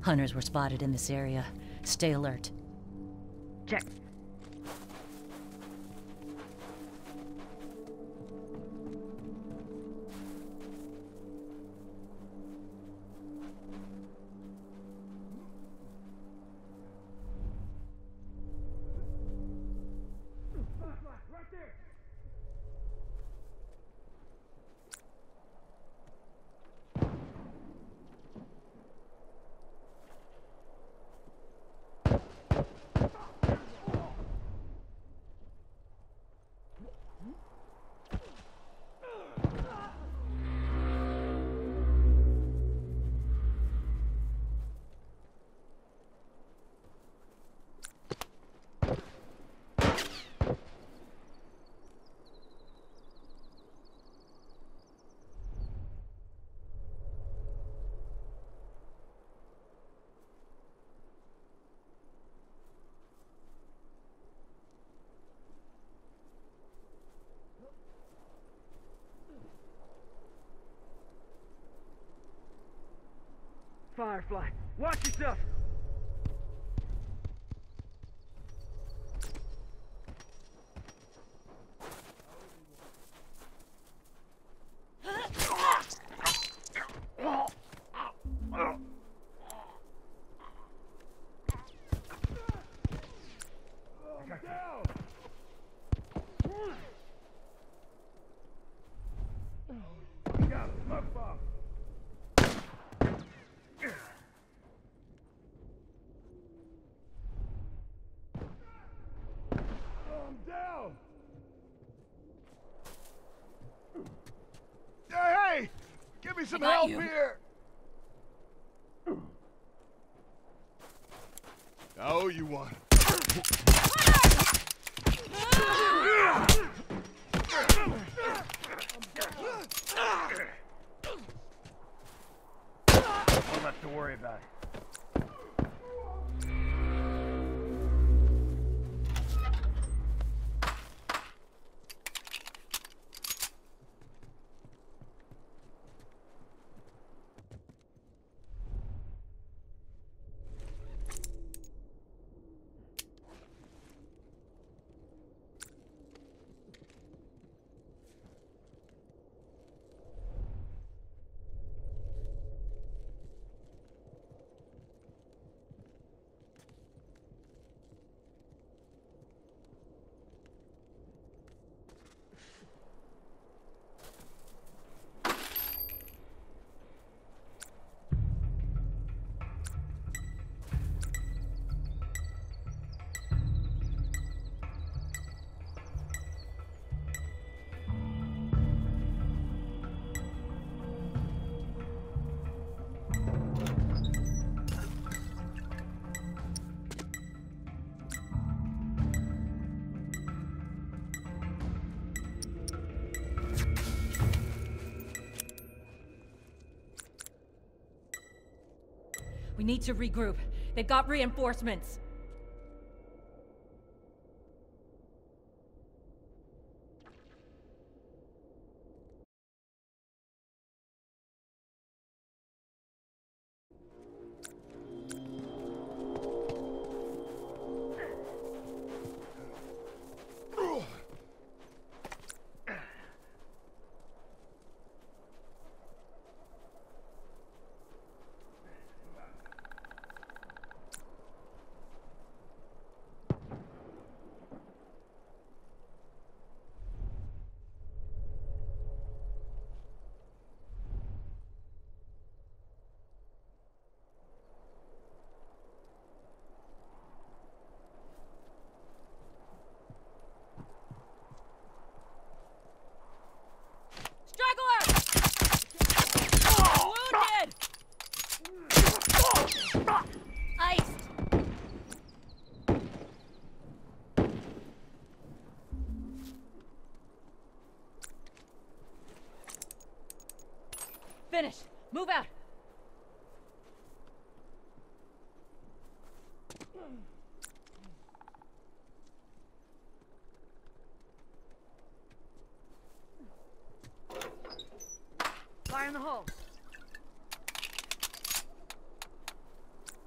Hunters were spotted in this area. Stay alert. Check. Firefly, watch yourself! Hey! Give me some help here! Oh, you want? One left to worry about. We need to regroup. They've got reinforcements. Finished. Move out. Fire in the hole.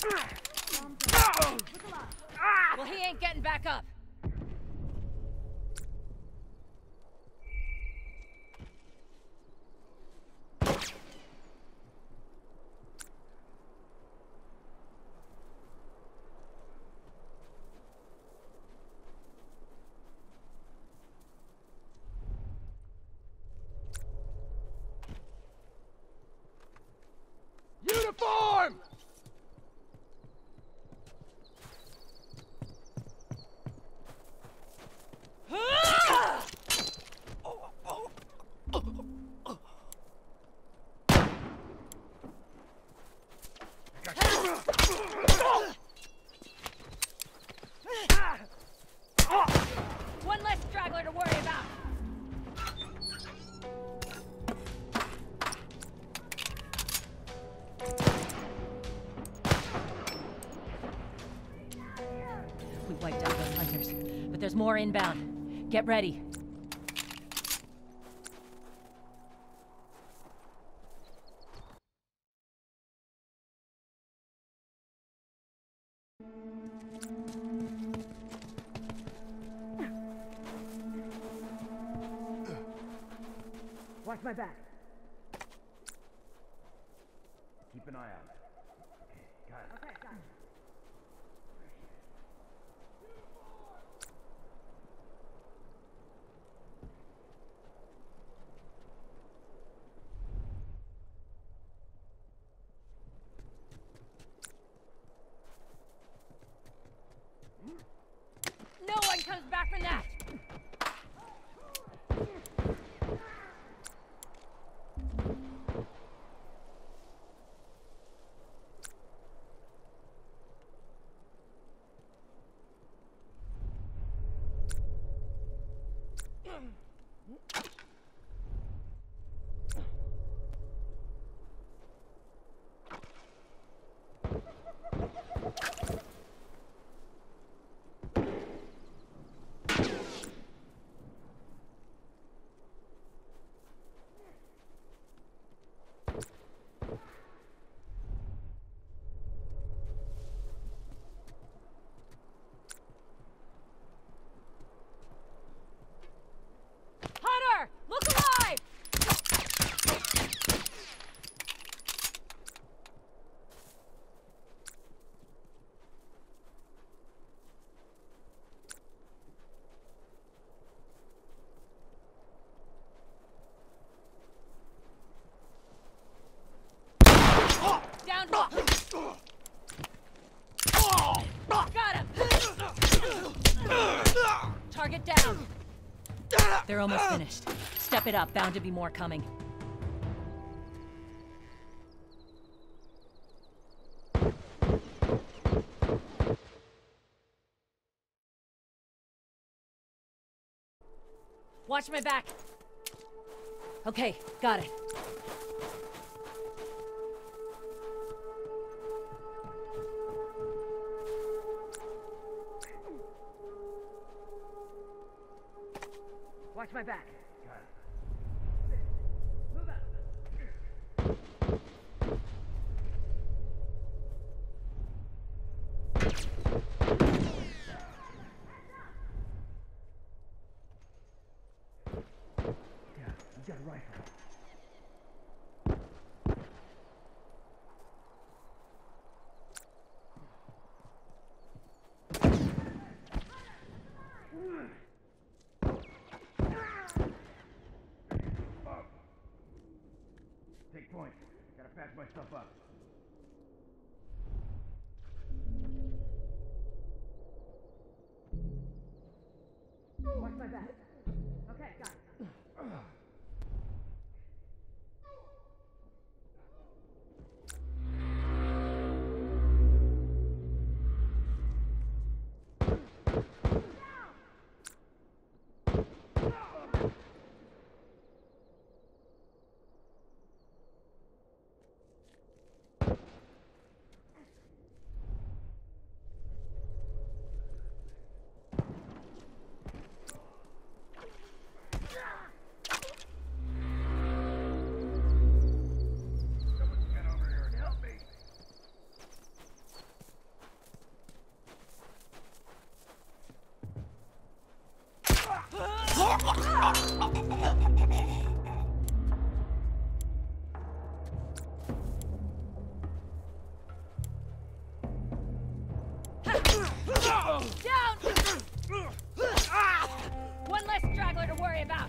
Well, he ain't getting back up. Uniform! One less straggler to worry about. We wiped out those hunters, but there's more inbound. Get ready. Watch my back. Keep an eye out. Okay, got it. Okay, got it. No one comes back from that! Hunter! Look alive! Down! Got him! Target down! They're almost finished. Step it up, bound to be more coming. Watch my back. Okay, got it. Watch my back. Got it. Move out. Yeah, you got a rifle. Take point. Gotta patch my stuff up. Watch my back. Okay, got it. Down! One less straggler to worry about.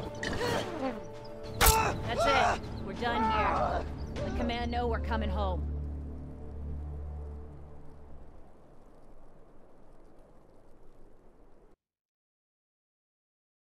That's it. We're done here. Let command know we're coming home.